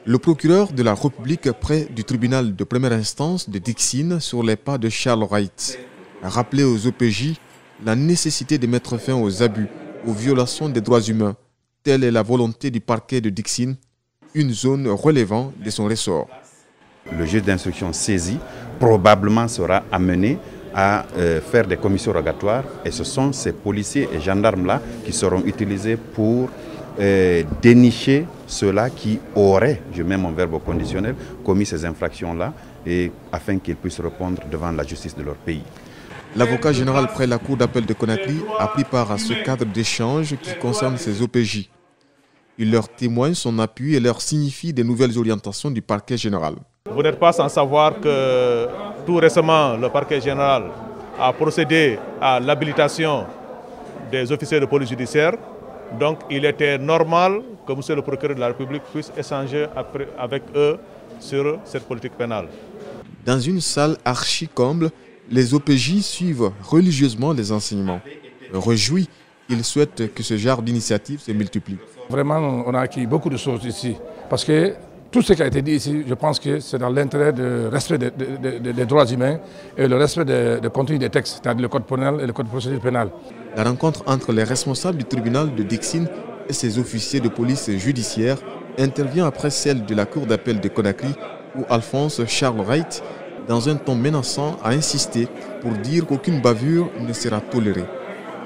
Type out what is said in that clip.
Le procureur de la République près du tribunal de première instance de Dixine sur les pas de Charles Wright a rappelé aux OPJ la nécessité de mettre fin aux abus, aux violations des droits humains. Telle est la volonté du parquet de Dixine, une zone relevant de son ressort. Le juge d'instruction saisi probablement sera amené à faire des commissions rogatoires et ce sont ces policiers et gendarmes-là qui seront utilisés pour dénicher ceux-là qui auraient, je mets mon verbe au conditionnel, commis ces infractions-là et afin qu'ils puissent répondre devant la justice de leur pays. L'avocat général près la cour d'appel de Conakry a pris part à ce cadre d'échange qui concerne ces OPJ. Il leur témoigne son appui et leur signifie des nouvelles orientations du parquet général. Vous n'êtes pas sans savoir que tout récemment, le parquet général a procédé à l'habilitation des officiers de police judiciaire. Donc il était normal que M. le procureur de la République puisse échanger avec eux sur cette politique pénale. Dans une salle archi-comble, les OPJ suivent religieusement les enseignements. Réjouis, ils souhaitent que ce genre d'initiative se multiplie. Vraiment, on a acquis beaucoup de choses ici. Parce que tout ce qui a été dit ici, je pense que c'est dans l'intérêt du respect des droits humains et le respect du contenu des textes, c'est-à-dire le code pénal et le code de procédure pénale. La rencontre entre les responsables du tribunal de Dixine et ses officiers de police judiciaire intervient après celle de la cour d'appel de Conakry où Alphonse Charles Wright, dans un ton menaçant, a insisté pour dire qu'aucune bavure ne sera tolérée.